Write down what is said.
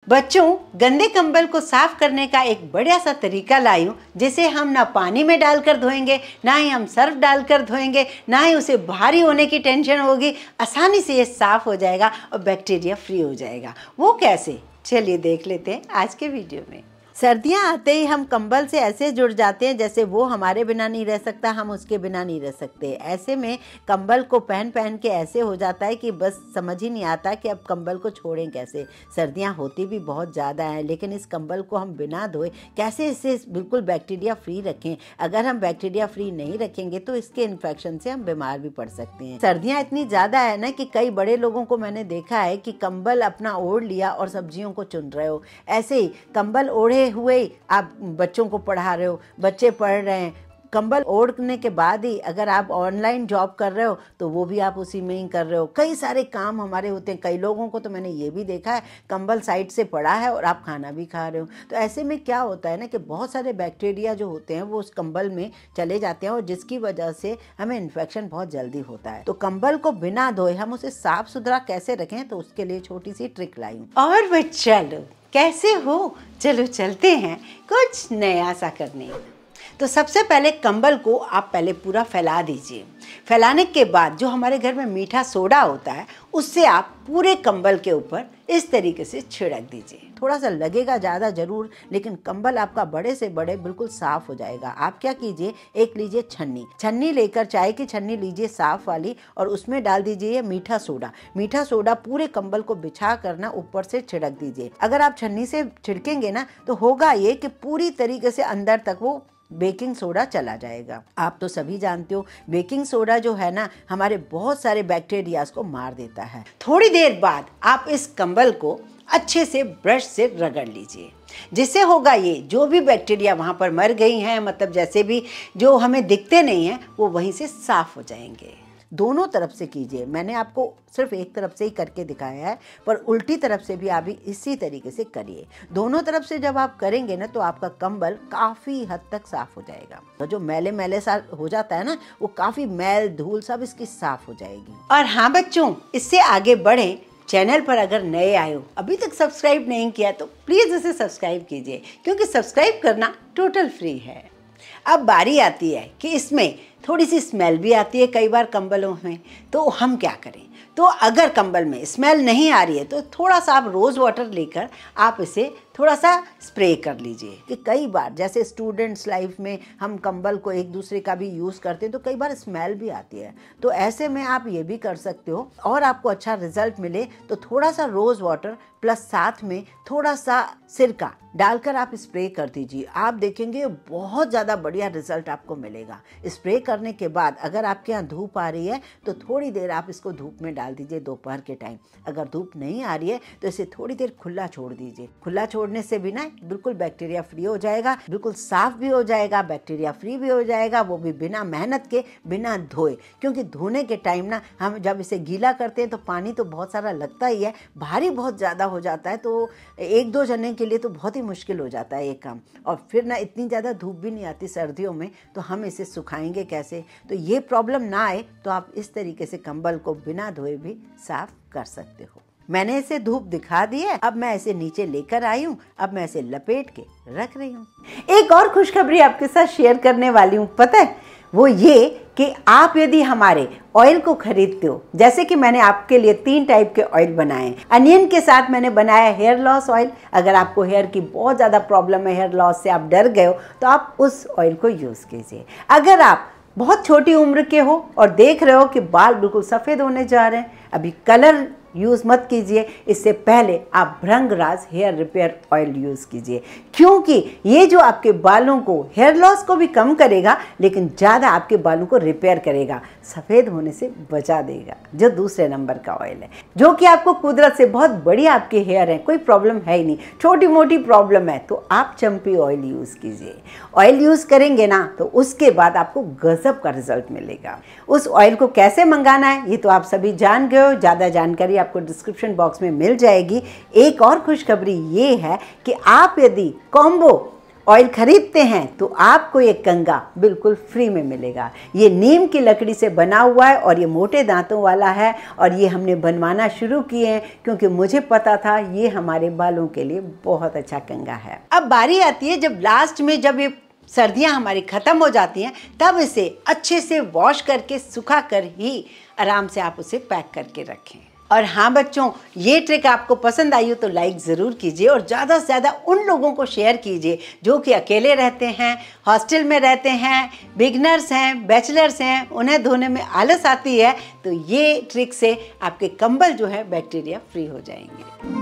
बच्चों, गंदे कंबल को साफ करने का एक बढ़िया सा तरीका लाई हूँ, जिसे हम ना पानी में डालकर धोएंगे, ना ही हम सर्फ डालकर धोएंगे, ना ही उसे भारी होने की टेंशन होगी। आसानी से ये साफ हो जाएगा और बैक्टीरिया फ्री हो जाएगा। वो कैसे, चलिए देख लेते हैं आज के वीडियो में। सर्दियाँ आते ही हम कंबल से ऐसे जुड़ जाते हैं जैसे वो हमारे बिना नहीं रह सकता, हम उसके बिना नहीं रह सकते। ऐसे में कंबल को पहन पहन के ऐसे हो जाता है कि बस समझ ही नहीं आता कि अब कंबल को छोड़ें कैसे। सर्दियाँ होती भी बहुत ज़्यादा हैं, लेकिन इस कंबल को हम बिना धोए कैसे इसे बिल्कुल बैक्टीरिया फ्री रखें। अगर हम बैक्टीरिया फ्री नहीं रखेंगे तो इसके इन्फेक्शन से हम बीमार भी पड़ सकते हैं। सर्दियाँ इतनी ज़्यादा है ना कि कई बड़े लोगों को मैंने देखा है कि कंबल अपना ओढ़ लिया और सब्जियों को चुन रहे हो। ऐसे ही कंबल ओढ़े हुए आप बच्चों को पढ़ा रहे हो, बच्चे पढ़ रहे हैं। कंबल ओढ़ने के बाद ही अगर आप ऑनलाइन जॉब कर रहे हो तो वो भी आप उसी में ही कर रहे हो। कई सारे काम हमारे होते हैं। कई लोगों को तो मैंने ये भी देखा है, कंबल साइड से पड़ा है और आप खाना भी खा रहे हो। तो ऐसे में क्या होता है ना कि बहुत सारे बैक्टीरिया जो होते हैं वो उस कंबल में चले जाते हैं और जिसकी वजह से हमें इन्फेक्शन बहुत जल्दी होता है। तो कंबल को बिना धोए हम उसे साफ सुथरा कैसे रखें, तो उसके लिए छोटी सी ट्रिक लाई हूँ। और वो चलो, कैसे हो, चलो चलते हैं कुछ नया सा करने। तो सबसे पहले कंबल को आप पहले पूरा फैला दीजिए। फैलाने के बाद जो हमारे घर में मीठा सोडा होता है उससे आप पूरे कंबल के ऊपर इस तरीके से छिड़क दीजिए। थोड़ा सा लगेगा ज़्यादा ज़रूर, लेकिन कंबल आपका बड़े से बड़े बिल्कुल साफ़ हो जाएगा। आप क्या कीजिए, एक लीजिए छन्नी लेकर, चाय की छन्नी लीजिए साफ़ वाली, और उसमें डाल दीजिए मीठा सोडा पूरे कंबल को बिछा कर ना ऊपर से छिड़क दीजिए। अगर आप छन्नी से छिड़केंगे ना तो होगा ये कि पूरी तरीके से अंदर तक वो बेकिंग सोडा चला जाएगा। आप तो सभी जानते हो बेकिंग सोडा जो है ना हमारे बहुत सारे बैक्टीरियाज को मार देता है। थोड़ी देर बाद आप इस कंबल को अच्छे से ब्रश से रगड़ लीजिए, जिससे होगा ये जो भी बैक्टीरिया वहाँ पर मर गई हैं, मतलब जैसे भी जो हमें दिखते नहीं हैं, वो वहीं से साफ हो जाएंगे। दोनों तरफ से कीजिए। मैंने आपको सिर्फ एक तरफ से ही करके दिखाया है, पर उल्टी तरफ से भी आप इसी तरीके से करिए। दोनों तरफ से जब आप करेंगे ना तो आपका कंबल काफ़ी हद तक साफ हो जाएगा। तो जो मैले सा हो जाता है ना, वो काफ़ी मैल धूल सब इसकी साफ हो जाएगी। और हाँ बच्चों, इससे आगे बढ़ें। चैनल पर अगर नए आए हो, अभी तक सब्सक्राइब नहीं किया तो प्लीज़ इसे सब्सक्राइब कीजिए, क्योंकि सब्सक्राइब करना टोटल फ्री है। अब बारी आती है कि इसमें थोड़ी सी स्मेल भी आती है कई बार कंबलों में, तो हम क्या करें। तो अगर कंबल में स्मेल नहीं आ रही है तो थोड़ा सा आप रोज़ वाटर लेकर आप इसे थोड़ा सा स्प्रे कर लीजिए। कि कई बार जैसे स्टूडेंट्स लाइफ में हम कंबल को एक दूसरे का भी यूज़ करते हैं तो कई बार स्मेल भी आती है। तो ऐसे में आप ये भी कर सकते हो, और आपको अच्छा रिजल्ट मिले तो थोड़ा सा रोज़ वाटर प्लस साथ में थोड़ा सा सिरका डालकर आप स्प्रे कर दीजिए। आप देखेंगे बहुत ज़्यादा बढ़िया रिजल्ट आपको मिलेगा। स्प्रे करने के बाद अगर आपके यहाँ धूप आ रही है तो थोड़ी देर आप इसको धूप में डाल दीजिए दोपहर के टाइम। अगर धूप नहीं आ रही है तो इसे थोड़ी देर खुला छोड़ दीजिए। खुला छोड़ने से भी ना बिल्कुल बैक्टीरिया फ्री हो जाएगा, बिल्कुल साफ भी हो जाएगा, बैक्टीरिया फ्री भी हो जाएगा, वो भी बिना मेहनत के, बिना धोए। क्योंकि धोने के टाइम ना हम जब इसे गीला करते हैं तो पानी तो बहुत सारा लगता ही है, भारी बहुत ज़्यादा हो जाता है, तो एक दो जने के लिए तो बहुत ही मुश्किल हो जाता है ये काम। और फिर ना इतनी ज़्यादा धूप भी नहीं आती सर्दियों में, तो हम इसे सुखाएंगे कैसे। तो ये प्रॉब्लम ना आए तो आप इस तरीके से कंबल को बिना धोए भी साफ कर सकते हो। मैंने इसे धूप दिखा दी है, अब मैं इसे नीचे लेकर आई हूँ। अब मैं इसे लपेट के रख रही हूँ। एक और खुशखबरी आपके साथ शेयर करने वाली हूँ, पता है वो ये कि आप यदि हमारे ऑयल को खरीदते हो, जैसे कि मैंने आपके लिए 3 टाइप के ऑयल बनाए हैं। अनियन के साथ मैंने बनाया हेयर लॉस ऑयल। अगर आपको हेयर की बहुत ज़्यादा प्रॉब्लम है, हेयर लॉस से आप डर गए हो, तो आप उस ऑयल को यूज़ कीजिए। अगर आप बहुत छोटी उम्र के हो और देख रहे हो कि बाल बिल्कुल सफ़ेद होने जा रहे हैं, अभी कलर यूज़ मत कीजिए। इससे पहले आप Bhringraj hair repair oil use कीजिए, क्योंकि ये जो आपके बालों को, हेयर लॉस को भी कम करेगा, लेकिन ज़्यादा आपके बालों को रिपेयर करेगा, सफ़ेद होने से बचा देगा। जो दूसरे नंबर का ऑयल है, जो कि आपको कुदरत से बहुत बढ़िया आपके हेयर है, कोई प्रॉब्लम है ही नहीं, छोटी मोटी प्रॉब्लम है तो आप चंपी ऑयल यूज़ कीजिए। ऑयल यूज़ करेंगे ना तो उसके बाद आपको गजब का रिजल्ट मिलेगा। उस ऑयल को कैसे मंगाना है ये तो आप सभी जान गए हो। ज़्यादा जानकारी आपको डिस्क्रिप्शन बॉक्स में मिल जाएगी। एक और खुशखबरी ये है कि आप यदि कॉम्बो ऑयल खरीदते हैं तो आपको ये कंघा बिल्कुल फ्री में मिलेगा। ये नीम की लकड़ी से बना हुआ है और ये मोटे दांतों वाला है और ये हमने बनवाना शुरू किए हैं क्योंकि मुझे पता था ये हमारे बालों के लिए बहुत अच्छा कंघा है। अब बारी आती है जब लास्ट में जब ये सर्दियां हमारी ख़त्म हो जाती हैं तब इसे अच्छे से वॉश करके सुखा कर ही आराम से आप उसे पैक करके रखें। और हाँ बच्चों, ये ट्रिक आपको पसंद आई हो तो लाइक ज़रूर कीजिए और ज़्यादा से ज़्यादा उन लोगों को शेयर कीजिए जो कि अकेले रहते हैं, हॉस्टल में रहते हैं, बिगनर्स हैं, बैचलर्स हैं, उन्हें धोने में आलस आती है। तो ये ट्रिक से आपके कंबल जो है बैक्टीरिया फ्री हो जाएंगे।